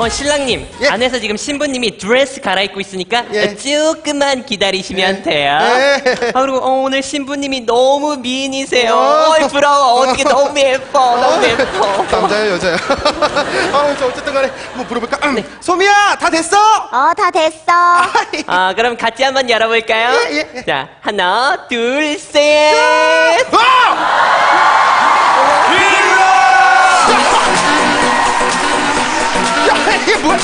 신랑님, 예. 안에서 지금 신부님이 드레스 갈아입고 있으니까 예. 조금만 기다리시면 예. 돼요. 예. 그리고 오늘 신부님이 너무 미인이세요. 어이 부러워. 어떻게 너무 예뻐. 너무 예뻐. 남자야 여자야? 저 어쨌든 간에 뭐 물어볼까? 소미야 다 됐어? 다 됐어. 그럼 같이 한번 열어볼까요? 예. 자, 하나, 둘, 셋. 야 이게 뭐야?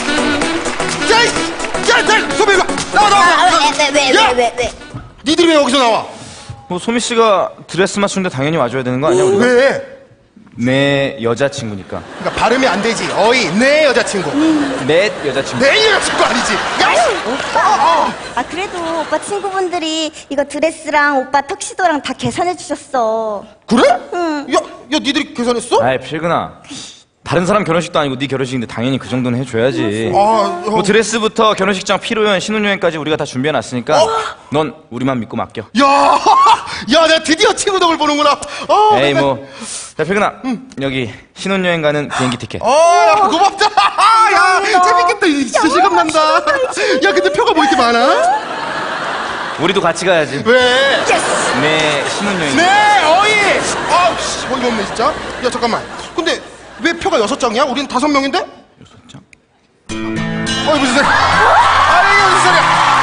야, 소미 이리 와. 나와. 왜? 니들이 왜 여기서 나와? 뭐 소미 씨가 드레스 맞추는데 당연히 와줘야 되는 거 아니야? 우리가? 왜? 내 여자친구니까. 그러니까 발음이 안 되지. 내 여자친구. 내 여자친구. 내 여자친구 아니지. 야, 오빠. 그래도 오빠 친구분들이 이거 드레스랑 오빠 턱시도랑 다 계산해 주셨어. 그래? 응. 야, 니들이 계산했어? 아이 필근아. 다른 사람 결혼식도 아니고 네 결혼식인데 당연히 그 정도는 해줘야지. 뭐 드레스부터 결혼식장 필요연 신혼여행까지 우리가 다 준비해놨으니까 넌 우리만 믿고 맡겨. 야, 내가 드디어 친구 덕을 보는구나. 에이 뭐. 자 필근아, 여기 신혼여행 가는 비행기 티켓. 야, 고맙다. 야, 재밌겠다. 진짜 실감난다. 야, 근데 표가 뭐 이렇게 많아? 우리도 같이 가야지. 왜? 내 신혼여행. 네, 어이. 어이 없네 진짜. 야, 잠깐만. 근데 왜 표가 6장이야? 우린 5명인데? 6장? 무슨 소리야? 이게 무슨 소리야?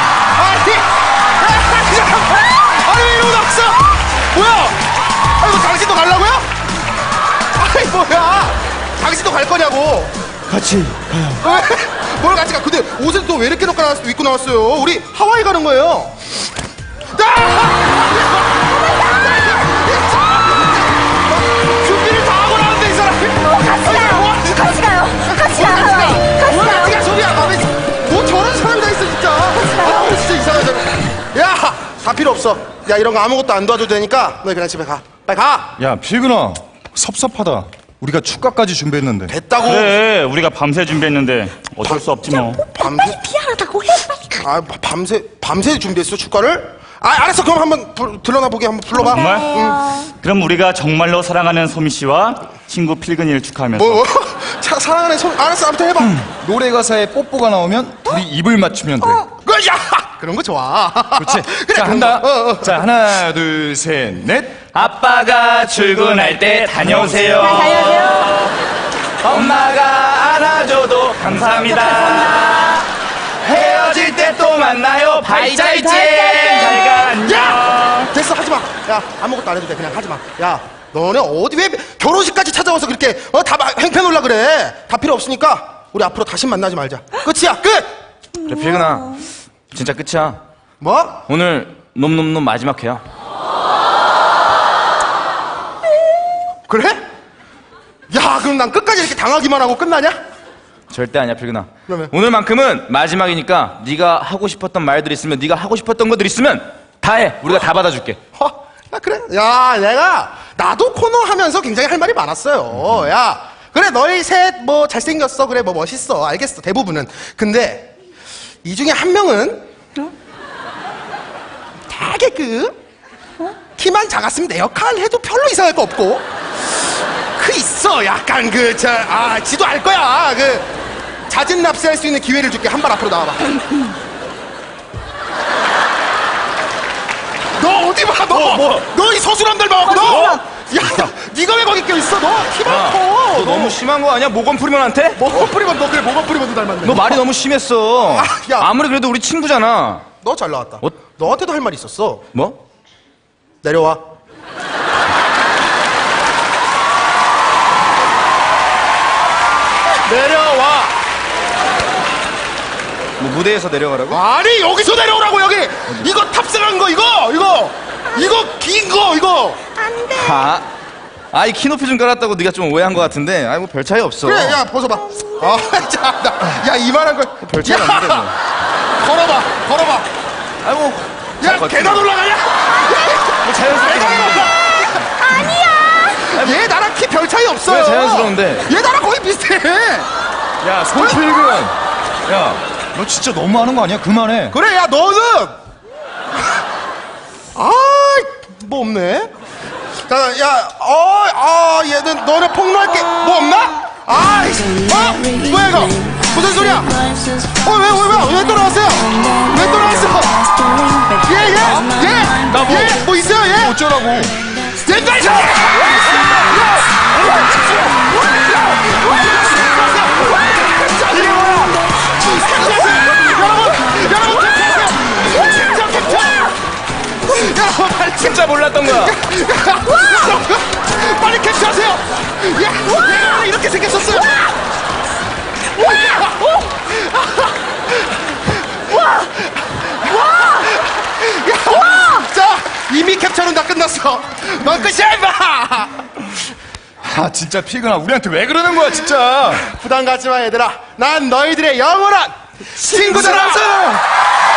왜 이러고 나왔어? 뭐야? 이거 당신도 가려고요? 뭐야? 당신도 갈 거냐고? 같이 가요. 왜? 뭘 같이 가? 근데 옷은 또 왜 이렇게 입고 나왔어요? 우리 하와이 가는 거예요. 준비를 다 하고 나왔는데 이 사람이. 같이 가요. 야, 소리야. 뭐 저런 사람이 다 있어 진짜. 진짜 이상하잖아. 야, 다 필요 없어. 야, 이런 거 아무것도 안 도와줘도 되니까 너희 그냥 집에 가. 빨리 가. 야 필근아, 섭섭하다. 우리가 축가까지 준비했는데. 됐다고. 그래, 우리가 밤새 준비했는데 어쩔 수 없지 뭐. 밤새? 미안하다고 해. 밤새 준비했어 축가를? 알았어. 그럼 한번 들러나 보게 한번 불러봐. 정말? 그럼 우리가 정말로 사랑하는 소미 씨와 친구 필근이를 축하하면서 사랑하는 소미. 알았어. 아무튼 해봐. 노래 가사에 뽀뽀가 나오면 둘이 입을 맞추면 돼. 야, 그런 거 좋아. 그렇지. 그래, 자, 한다. 자, 하나, 둘, 셋, 넷. 아빠가 출근할 때 다녀오세요. 엄마가 안아줘도 감사합니다. 헤어질 때 또 만나요. 바이자이젠. 잘가 안녕. 됐어. 하지마. 야, 아무것도 안 해도 돼. 그냥 하지마. 야, 너네 어디 왜 결혼식까지 찾아와서 그렇게 다 행패놀라 그래. 다 필요 없으니까 우리 앞으로 다시 만나지 말자. 끝이야. 끝. 그래 필근아, 진짜 끝이야. 뭐? 오늘 놈 마지막 회야. 그래? 야, 그럼 난 끝까지 이렇게 당하기만 하고 끝나냐? 절대 아니야 필근아. 그러면? 오늘만큼은 마지막이니까 네가 하고 싶었던 말들 있으면, 네가 하고 싶었던 것들 있으면 다 해. 우리가 다 받아줄게. 야, 그래? 야, 나도 코너 하면서 굉장히 할 말이 많았어요. 야, 그래, 너희 셋 뭐 잘생겼어. 그래, 뭐 멋있어. 알겠어. 대부분은. 근데 이 중에 한 명은 되게 키만 작았으면 내 역할 해도 별로 이상할 거 없고 있어. 약간 지도 알 거야. 잦은 납세할 수 있는 기회를 줄게. 한 발 앞으로 나와봐. 너 어디 봐. 너 이 서술함들 봐갖고 너. 야, 네가 왜 거기 껴있어? 너 키만 커. 너 너무 심한 거 아니야? 모건 프리먼한테? 모건 프리먼. 너 그래, 모건 프리먼도 닮았네. 너 말이 너무 심했어. 야. 아무리 그래도 우리 친구잖아. 너 잘 나왔다. 너한테도 할 말이 있었어. 뭐? 내려와. 내려와. 뭐 무대에서 내려가라고? 아니, 여기서 내려오라고. 여기. 이거 탑승한 거. 이거 긴 거. 이거. 안 돼. 이 키 높이 좀 깔았다고 네가 좀 오해한 것 같은데, 뭐 별 차이 없어. 그래, 야, 벗어봐. 야, 이만한 걸. 별 차이 없는데 뭐. 걸어봐. 아이고. 야, 계단 올라가냐? 뭐 자연스럽게 가는 거지. 얘 나랑 키 별 차이 없어요. 왜 자연스러운데? 얘 나랑 거의 비슷해. 야, 손필근. 야, 너 진짜 너무하는 거 아니야? 그만해. 그래, 야, 너는. 뭐 없네. 자, 야, 얘는 너네 폭로할 게 뭐 없나? 아이씨, 뭐야 이거? 무슨 소리야? 왜 또 나왔어요? 왜 또 나왔어? 뭐 있어요, 얘? 어쩌라고? 옛날 저! 여러분, 진짜 몰랐던 거야. 빨리 캡처하세요! 얘가 이렇게 생겼었어요! 자, 이미 캡처는 다 끝났어. 넌 끝이야, 임마! 아, 진짜 피그나. 우리한테 왜 그러는 거야, 진짜. 부담 갖지 마, 얘들아. 난 너희들의 영원한 친구잖아!